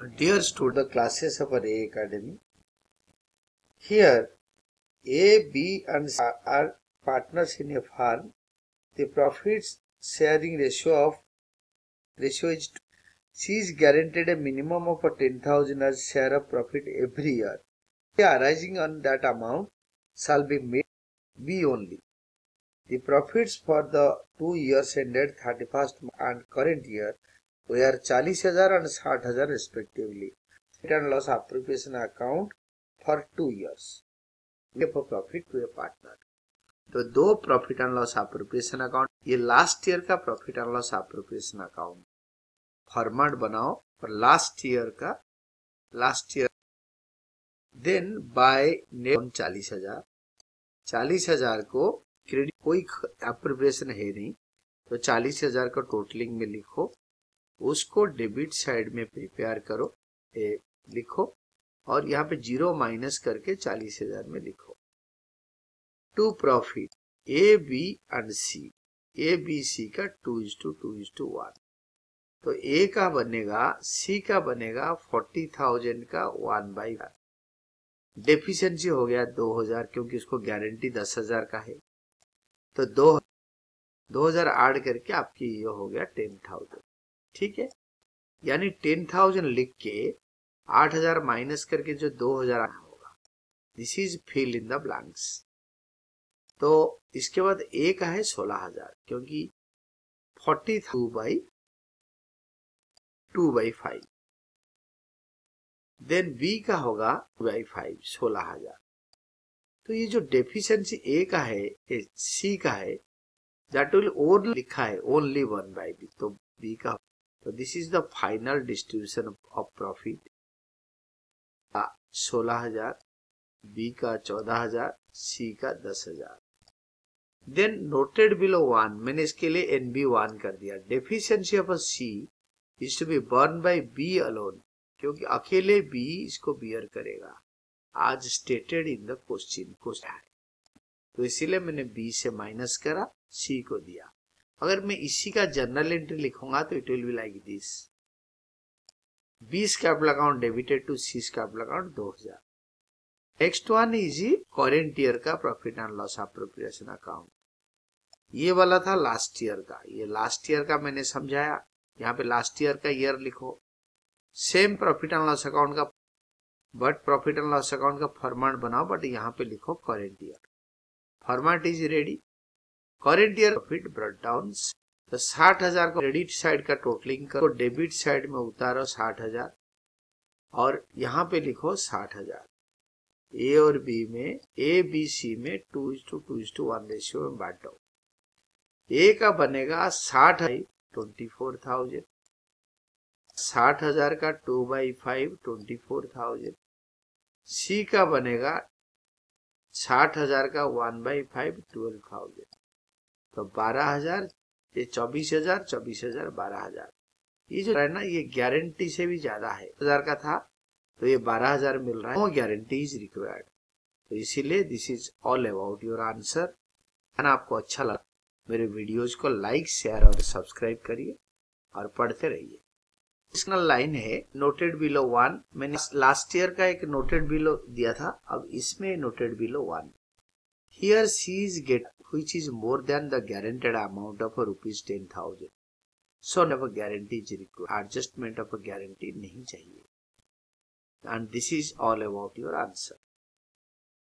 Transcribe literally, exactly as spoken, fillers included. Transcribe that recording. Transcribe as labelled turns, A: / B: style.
A: Dear student, the classes of our A Academy. Here, A, B and C are partners in a firm. The profits sharing ratio of ratio is two. C is guaranteed a minimum of ten thousand as share of profit every year. Arising on that amount shall be made B only. The profits for the two years ended thirty-first and current year were forty thousand and sixty thousand respectively. Profit and loss appropriation account for two years. For profit to a partner. तो दो profit and loss appropriation account, ये last year का profit and loss appropriation account format बनाओ और last year का last year then by net चालीस हजार चालीस हजार को क्रेडिट, कोई एप्रोप्रिएशन है नहीं तो चालीस हजार को टोटलिंग में लिखो, उसको डेबिट साइड में प्रिपेयर करो, ए, लिखो और यहाँ पे जीरो माइनस करके चालीस हजार में लिखो. To profit A B and C, A B C का two is to two is to one, तो ए का बनेगा सी का बनेगा फोर्टी थाउजेंड का वन बाई वन. डेफिशिएंसी हो गया दो हजार क्योंकि उसको गारंटी दस हजार का है, तो दो दो हजार ऐड करके आपकी ये हो गया टेन थाउजेंड. ठीक है, यानी टेन थाउजेंड लिख के आठ हजार माइनस करके जो दो हजार होगा, this is fill in the blanks. तो इसके बाद ए का है सोलह हजार क्योंकि forty two by two by five. Then B का होगा बाई फाइव सोलह हजार. तो ये जो डेफिशिएंसी ए का है, सी का है, दैट विल ओनली लिखा है ओनली वन बाई बी, तो बी का. तो this is the final distribution of profit. सोलह हजार, बी का चौदह हजार, सी का दस हजार. देन नोटेड बिलो वन, मैंने इसके लिए एन बी वन कर दिया. Deficiency of C is to be borne by B alone, क्योंकि अकेले बी इसको बियर करेगा आज stated in the question question है, तो इसीलिए मैंने बी से माइनस करा, सी को दिया. अगर मैं इसी का जनरल एंट्री लिखूंगा तो it will be like this. बीस capital account debited to C capital account दो हजार. Next one is current year का profit and loss appropriation account. ये वाला था लास्ट ईयर का, ये लास्ट ईयर का मैंने समझाया. यहाँ पे लास्ट ईयर का ईयर लिखो. Same profit and loss account का, but profit and loss account का फॉर्मेट बनाओ, बट यहाँ पे लिखो current year. Format is ready. Current year profit brought down, तो साठ हजार को क्रेडिट साइड का टोटलिंग करो, डेबिट साइड में उतारो साठ हजार और यहाँ पे लिखो साठ हजार. ए और बी में, ए बी सी में two is to two is to one ratio में बांटो. ए का बनेगा साठ ट्वेंटी फोर थाउजेंड, साठ हजार का two by five twenty four thousand. C का बनेगा साठ हजार का one by five twelve thousand. तो बारह हजार, ये चौबीस हजार, चौबीस हजार, बारह हजार. ये जो है ना, ये गारंटी से भी ज्यादा है. हजार का था तो ये बारह हजार मिल रहा है. No guarantee is required. तो इसीलिए this is all about your answer. है ना, आपको अच्छा लगा मेरे वीडियोज को लाइक, शेयर और सब्सक्राइब करिए और पढ़ते रहिए. इसका लाइन है नोटेड बिलो वन. मैंने लास्ट ईयर का एक नोटेड बिलो दिया था, अब इसमें noted below one. Here C is get which is more than the guaranteed amount of a rupees ten thousand. So never guarantee is required. Adjustment of a guarantee नहीं चाहिए. And this is all about your answer.